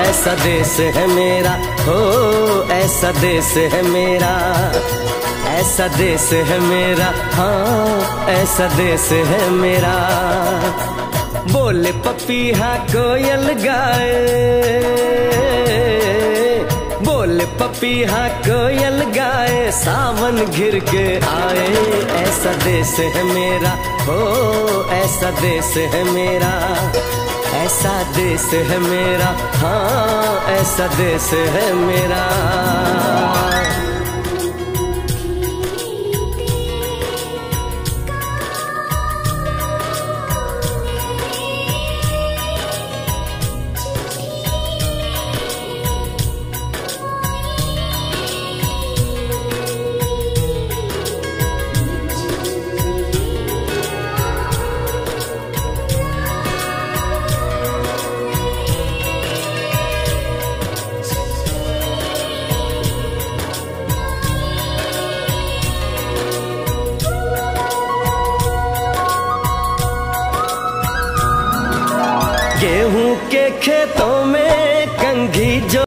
ऐसा देश है मेरा, हो ऐसा देश है मेरा, ऐसा देश है मेरा, हाँ ऐसा देश है मेरा। बोले पपीहा कोयल गाए, बोले पपीहा कोयल गाए, सावन घिर के आए। ऐसा देश है मेरा, हो ऐसा देश है मेरा, ऐसा देश है मेरा, हाँ ऐसा देश है मेरा। गेहूं के खेतों में